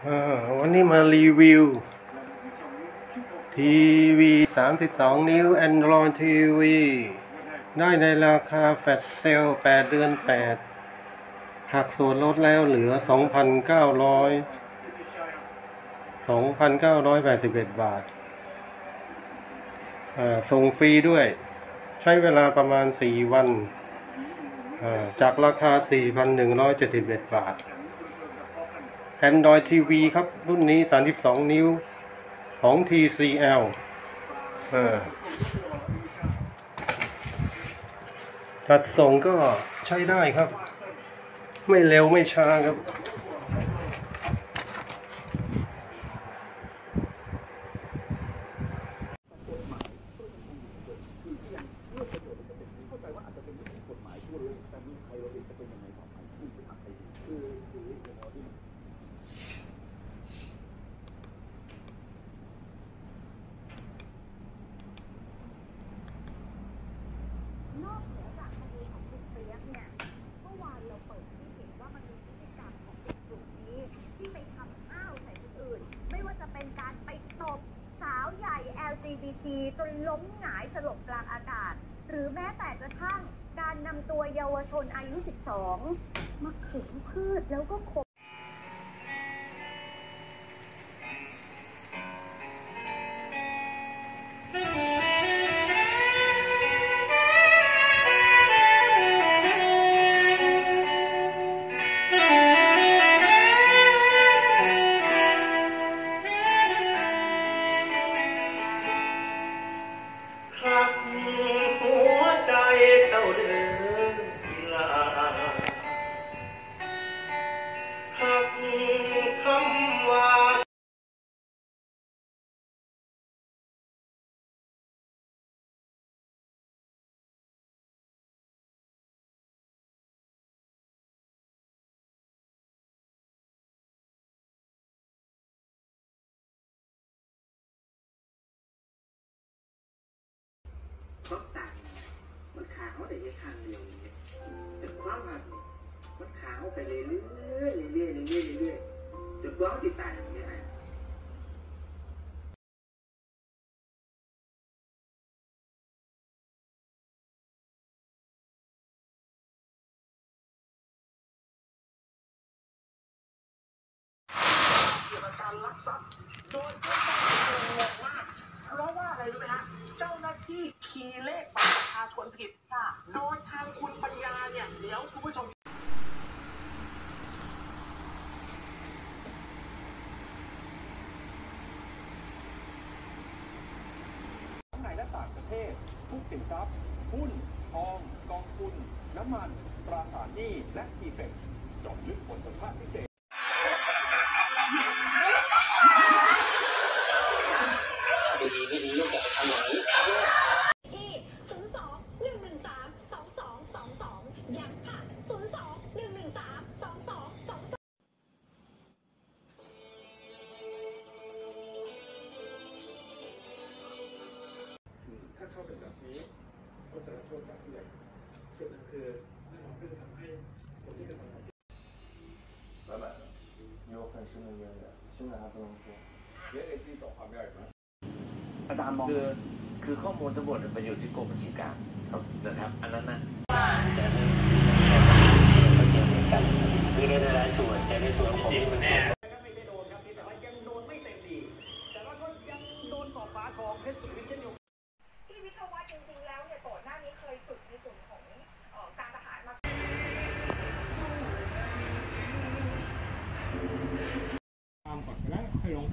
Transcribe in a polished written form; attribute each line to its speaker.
Speaker 1: วันนี้มารีวิวทีวี32 นิ้ว Android TV ได้ในราคาแฟลชเซล8 เดือน 8หักส่วนลดแล้วเหลือ 2,981 บาทส่งฟรีด้วยใช้เวลาประมาณ4 วันจากราคา 4,171 บาทAndroid TV ครับรุ่นนี้32 นิ้วของ TCL จัดส่งก็ใช้ได้ครับไม่เร็วไม่ช้าครับ
Speaker 2: นอกเหนือจากคดีของคุณเปี๊ยกเนี่ยเมื่อวานเราเปิดให้เห็นว่ามันมีพฤติกรรมของเด็กกลุ่มนี้ที่ไปทำอ้าวใส่คนอื่นไม่ว่าจะเป็นการไปตบสาวใหญ่ LGBT จนล้มหงายสลบกลางอากาศหรือแม้แต่กระทั่งการนำตัวเยาวชนอายุ 12 มาขึงพืชแล้วก็ข่ม
Speaker 3: เพราะต่างมันขาวแต่ยังทางเดียวแต่ความหักมันขาวไปเรื่อยจนร้องติดตายอย่างนี้ไงเกี่ยวกับการลักทรัพย์โดยเจ้าหน้าที่งงมากเพราะว่าอะไรรู้ไหมฮะเจ้าหน้าที่คีย์เลขบัตรประชาชนผิดค่ะโดยทางคุณปัญญาเนี่ยเดี๋ยวคุณผู้ชมในและต่างประเทศทุกสินทรัพย์หุ้นทองกองทุนน้ำมันตราสารหนี้และอีเฟกต์เจาะลึกผลสัมภาษณ์พิเศษดีไม่ดีลูกจะไปทำไหนที่02-113-2222ย้ำค่ะ02-113-2222ถ้าเข้าเป็นแบบนี้ก็จะรับโทษแบบผู้ใหญ่ส่วนหนึ่งคือก็จะทำให้คนที่กำลัง老板，你有很深的渊源，现在还不能说，别给自己找画面是吧？อาจารย์มองคือข้อมูลทั้งหมดมันอยู่ที่กรมบัญชีกลางนะครับอันนั้นนะแต่คือในรายส่วนแต่ในส่วนของผมมันไม่ได้โดนครับแต่ว่ายังโดนไม่เต็มดีแต่ว่าก็ยังโดนต่อฟ้าทองเพชรสุรินทร์เช่นเดียวกันพี่วิทยาวัฒน์จริงๆแล้วเนี่ยก่อนหน้านี้เคยฝึกในส่วนของการทหารมาตามก่อนแล้วค่อยลง